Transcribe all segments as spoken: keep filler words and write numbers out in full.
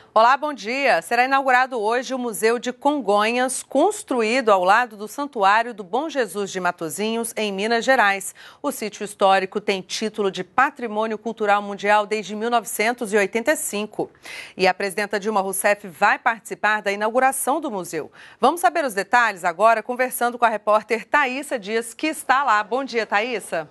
Olá, bom dia. Será inaugurado hoje o Museu de Congonhas, construído ao lado do Santuário do Bom Jesus de Matozinhos, em Minas Gerais. O sítio histórico tem título de Patrimônio Cultural Mundial desde mil novecentos e oitenta e cinco. E a presidenta Dilma Rousseff vai participar da inauguração do museu. Vamos saber os detalhes agora, conversando com a repórter Thaísa Dias, que está lá. Bom dia, Thaísa.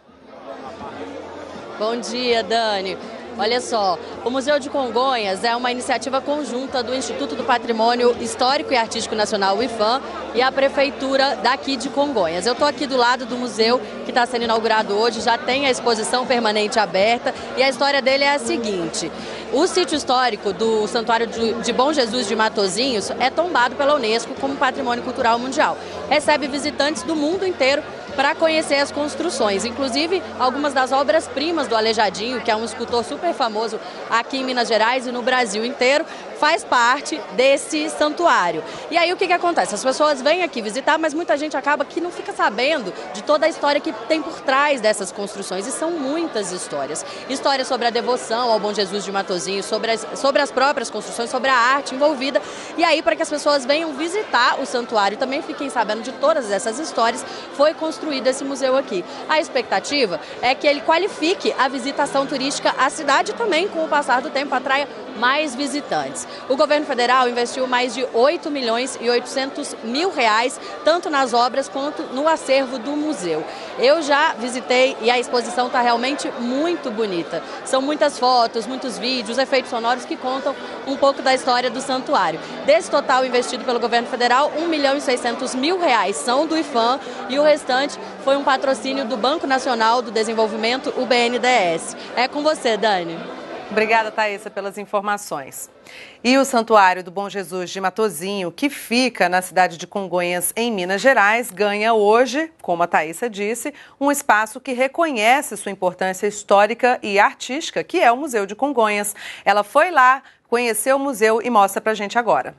Bom dia, Dani. Olha só, o Museu de Congonhas é uma iniciativa conjunta do Instituto do Patrimônio Histórico e Artístico Nacional, o IPHAN, e a Prefeitura daqui de Congonhas. Eu estou aqui do lado do museu que está sendo inaugurado hoje, já tem a exposição permanente aberta e a história dele é a seguinte. O sítio histórico do Santuário de Bom Jesus de Matozinhos é tombado pela Unesco como Patrimônio Cultural Mundial. Recebe visitantes do mundo inteiro para conhecer as construções, inclusive algumas das obras-primas do Aleijadinho, que é um escultor super famoso aqui em Minas Gerais e no Brasil inteiro, faz parte desse santuário. E aí o que que acontece? As pessoas vêm aqui visitar, mas muita gente acaba que não fica sabendo de toda a história que tem por trás dessas construções, e são muitas histórias. Histórias sobre a devoção ao Bom Jesus de Matozinhos, sobre as, sobre as próprias construções, sobre a arte envolvida. E aí, para que as pessoas venham visitar o santuário e também fiquem sabendo de todas essas histórias, foi construído esse museu aqui. A expectativa é que ele qualifique a visitação turística à cidade também, com o passar do tempo, atraia mais visitantes. O governo federal investiu mais de oito milhões e oitocentos mil reais, tanto nas obras quanto no acervo do museu. Eu já visitei e a exposição está realmente muito bonita. São muitas fotos, muitos vídeos, efeitos sonoros que contam um pouco da história do santuário. Desse total investido pelo governo federal, um milhão e seiscentos mil reais são do IPHAN e o restante foi um patrocínio do Banco Nacional do Desenvolvimento, o B N D E S. É com você, Dani. Obrigada, Thaísa, pelas informações. E o Santuário do Bom Jesus de Matozinho, que fica na cidade de Congonhas, em Minas Gerais, ganha hoje, como a Thaísa disse, um espaço que reconhece sua importância histórica e artística, que é o Museu de Congonhas. Ela foi lá, conheceu o museu e mostra pra gente agora.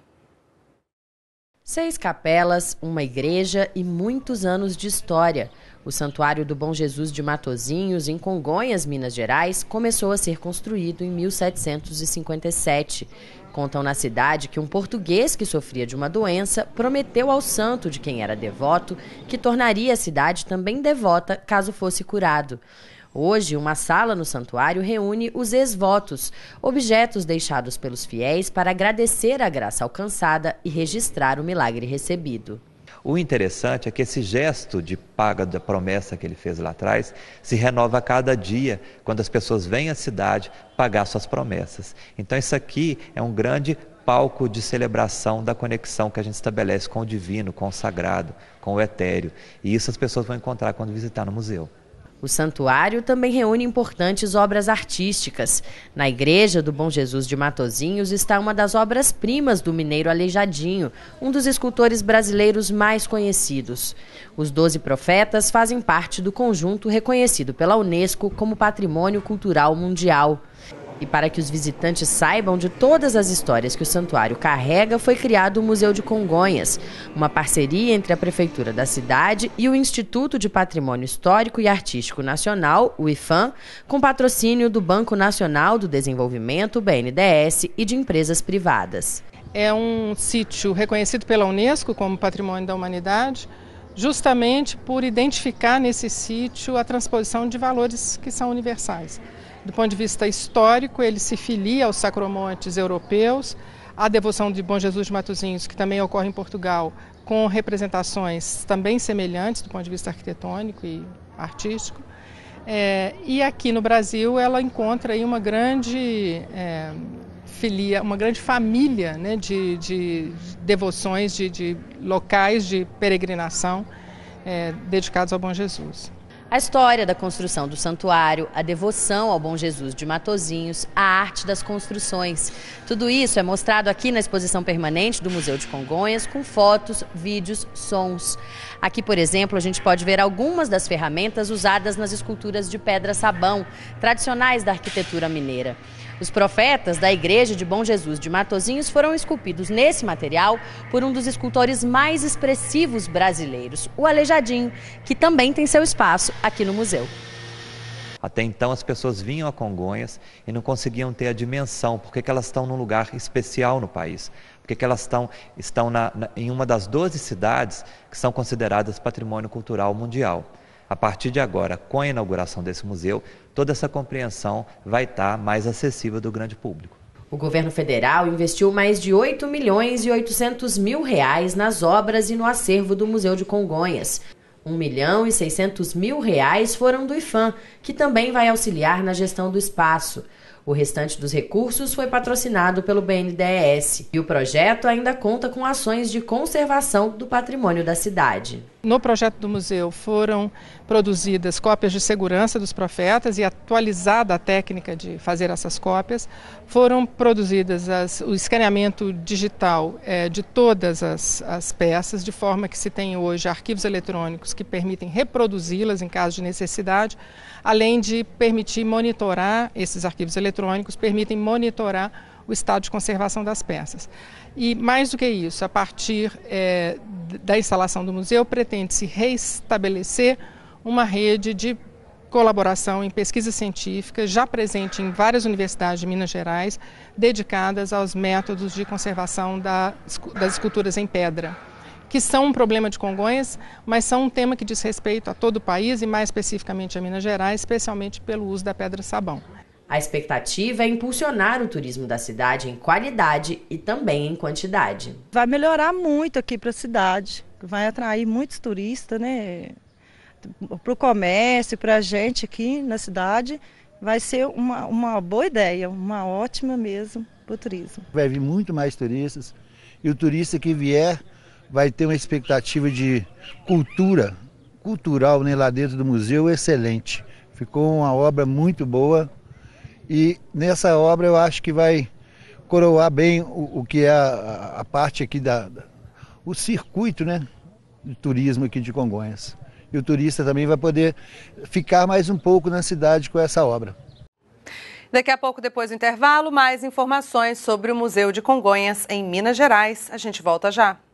Seis capelas, uma igreja e muitos anos de história. O Santuário do Bom Jesus de Matozinhos, em Congonhas, Minas Gerais, começou a ser construído em mil setecentos e cinquenta e sete. Contam na cidade que um português que sofria de uma doença prometeu ao santo de quem era devoto que tornaria a cidade também devota caso fosse curado. Hoje, uma sala no santuário reúne os ex-votos, objetos deixados pelos fiéis para agradecer a graça alcançada e registrar o milagre recebido. O interessante é que esse gesto de paga da promessa que ele fez lá atrás se renova a cada dia, quando as pessoas vêm à cidade pagar suas promessas. Então isso aqui é um grande palco de celebração da conexão que a gente estabelece com o divino, com o sagrado, com o etéreo. E isso as pessoas vão encontrar quando visitar no museu. O santuário também reúne importantes obras artísticas. Na Igreja do Bom Jesus de Matozinhos está uma das obras-primas do mineiro Aleijadinho, um dos escultores brasileiros mais conhecidos. Os Doze Profetas fazem parte do conjunto reconhecido pela Unesco como Patrimônio Cultural Mundial. E para que os visitantes saibam de todas as histórias que o santuário carrega, foi criado o Museu de Congonhas, uma parceria entre a Prefeitura da cidade e o Instituto de Patrimônio Histórico e Artístico Nacional, o IPHAN, com patrocínio do Banco Nacional do Desenvolvimento, B N D E S, e de empresas privadas. É um sítio reconhecido pela Unesco como Patrimônio da Humanidade, justamente por identificar nesse sítio a transposição de valores que são universais. Do ponto de vista histórico, ele se filia aos sacromontes europeus, à devoção de Bom Jesus de Matozinhos, que também ocorre em Portugal, com representações também semelhantes do ponto de vista arquitetônico e artístico. É, e aqui no Brasil ela encontra aí uma grande é, filia, uma grande família, né, de, de devoções, de, de locais de peregrinação é, dedicados ao Bom Jesus. A história da construção do santuário, a devoção ao Bom Jesus de Matozinhos, a arte das construções. Tudo isso é mostrado aqui na exposição permanente do Museu de Congonhas, com fotos, vídeos, sons. Aqui, por exemplo, a gente pode ver algumas das ferramentas usadas nas esculturas de pedra-sabão, tradicionais da arquitetura mineira. Os profetas da Igreja de Bom Jesus de Matozinhos foram esculpidos nesse material por um dos escultores mais expressivos brasileiros, o Aleijadinho, que também tem seu espaço aqui no museu. Até então as pessoas vinham a Congonhas e não conseguiam ter a dimensão, porque que elas estão num lugar especial no país, porque que elas estão, estão na, na, em uma das doze cidades que são consideradas patrimônio cultural mundial. A partir de agora, com a inauguração desse museu, toda essa compreensão vai estar mais acessível do grande público. O governo federal investiu mais de oito milhões e oitocentos mil reais nas obras e no acervo do Museu de Congonhas. um milhão e seiscentos mil reais foram do IPHAN, que também vai auxiliar na gestão do espaço. O restante dos recursos foi patrocinado pelo B N D E S. E o projeto ainda conta com ações de conservação do patrimônio da cidade. No projeto do museu foram produzidas cópias de segurança dos profetas e atualizada a técnica de fazer essas cópias. Foram produzidas as, o escaneamento digital é, de todas as, as peças, de forma que se tem hoje arquivos eletrônicos que permitem reproduzi-las em caso de necessidade, além de permitir monitorar esses arquivos eletrônicos, permitem monitorar o estado de conservação das peças. E mais do que isso, a partir é, da instalação do museu, pretende-se reestabelecer uma rede de colaboração em pesquisa científica, já presente em várias universidades de Minas Gerais, dedicadas aos métodos de conservação da, das esculturas em pedra, que são um problema de Congonhas, mas são um tema que diz respeito a todo o país e mais especificamente a Minas Gerais, especialmente pelo uso da pedra-sabão. A expectativa é impulsionar o turismo da cidade em qualidade e também em quantidade. Vai melhorar muito aqui para a cidade, vai atrair muitos turistas, né? Para o comércio, para a gente aqui na cidade, vai ser uma, uma boa ideia, uma ótima mesmo para o turismo. Vai vir muito mais turistas e o turista que vier vai ter uma expectativa de cultura, cultural, né, lá dentro do museu excelente. Ficou uma obra muito boa. E nessa obra eu acho que vai coroar bem o, o que é a, a parte aqui, da, da, o circuito, né, de turismo aqui de Congonhas. E o turista também vai poder ficar mais um pouco na cidade com essa obra. Daqui a pouco, depois do intervalo, mais informações sobre o Museu de Congonhas em Minas Gerais. A gente volta já.